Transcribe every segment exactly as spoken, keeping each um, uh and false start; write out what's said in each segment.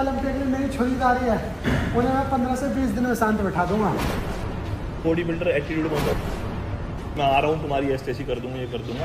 Olympic में मेरी खरीदारी है, उन्हें मैं पंद्रह से बीस दिन में शांत बैठा दूंगा। बॉडी बिल्डर एटीट्यूड मतलब मैं आ रहा हूँ तुम्हारी ऐसी कर दूंगा, ये कर दूंगा।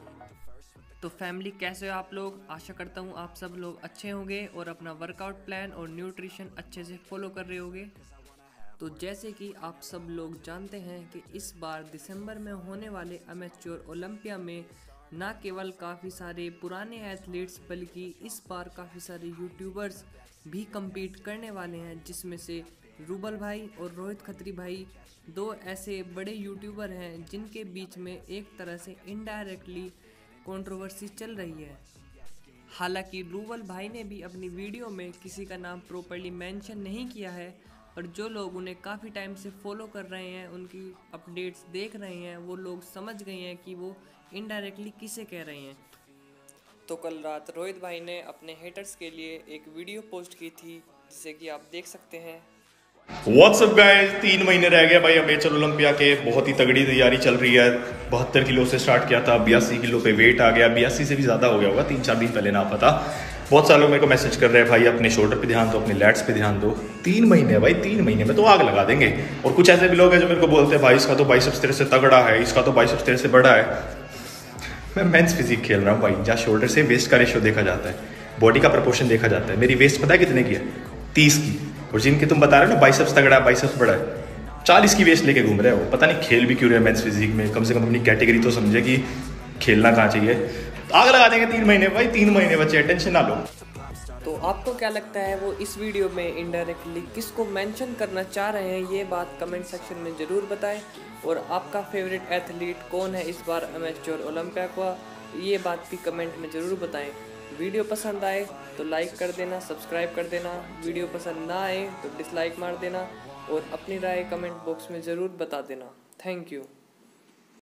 तो फैमिली कैसे हो आप लोग? आशा करता हूँ आप सब लोग अच्छे होंगे और अपना वर्कआउट प्लान और न्यूट्रिशन अच्छे से फॉलो कर रहे होंगे। तो जैसे कि आप सब लोग जानते हैं कि इस बार दिसंबर में होने वाले अमेच्योर ओलंपिया में ना केवल काफ़ी सारे पुराने एथलीट्स बल्कि इस बार काफ़ी सारे यूट्यूबर्स भी compete करने वाले हैं, जिसमें से रूबल भाई और रोहित खत्री भाई दो ऐसे बड़े यूट्यूबर हैं जिनके बीच में एक तरह से इनडायरेक्टली कंट्रोवर्सी चल रही है। हालांकि रूबल भाई ने भी अपनी वीडियो में किसी का नाम प्रॉपर्ली मेंशन नहीं किया है, पर जो लोग उन्हें काफ़ी टाइम से फॉलो कर रहे हैं, उनकी अपडेट्स देख रहे हैं, वो लोग समझ गए हैं कि वो इनडायरेक्टली किसे कह रहे हैं। तो कल रात रोहित भाई ने अपने हेटर्स के लिए एक वीडियो पोस्ट की थी, जिसे कि आप देख सकते हैं। व्हाट्सअप गाइस, तीन महीने रह गए भाई अमेच्योर ओलंपिया के। बहुत ही तगड़ी तैयारी चल रही है। बहत्तर किलो से स्टार्ट किया था, बयासी किलो पे वेट आ गया, बयासी से भी ज़्यादा हो गया होगा तीन चार दिन पहले, ना पता। बहुत सारे लोग मेरे को मैसेज कर रहे हैं भाई अपने शोल्डर पे ध्यान दो, अपने लैट्स पे ध्यान दो। तीन महीने भाई, तीन महीने में तो आग लगा देंगे। और कुछ ऐसे भी लोग हैं जो मेरे को बोलते हैं भाई इसका तो बाइसेप्स तेरे से तगड़ा है, इसका तो बाइसेप्स तेरे से बड़ा है। मैं मेंस फिजिक खेल रहा हूँ भाई, जहाँ शोल्डर से वेस्ट का रेशियो देखा जाता है, बॉडी का प्रपोर्शन देखा जाता है। मेरी वेस्ट पता है कितने की है? तीस की। और जिनके तुम बता रहे हो ना बाइसेप्स तगड़ा है, बाइसेप्स बड़ा है, चालीस की वेस्ट लेके घूम रहे हो। पता नहीं खेल भी क्यों रहे हैं मेंस फिजिक में। कम से कम अपनी कैटेगरी तो समझे कि खेलना कहाँ चाहिए। तो आग लगा देंगे तीन महीने भाई, तीन महीने बचे, टेंशन ना लो। तो आपको क्या लगता है वो इस वीडियो में इनडायरेक्टली किसको मेंशन करना चाह रहे हैं? ये बात कमेंट सेक्शन में ज़रूर बताएं। और आपका फेवरेट एथलीट कौन है इस बार अमेच्योर ओलंपिया का, ये बात भी कमेंट में ज़रूर बताएं। वीडियो पसंद आए तो लाइक कर देना, सब्सक्राइब कर देना। वीडियो पसंद ना आए तो डिसलाइक मार देना और अपनी राय कमेंट बॉक्स में ज़रूर बता देना। Thank you.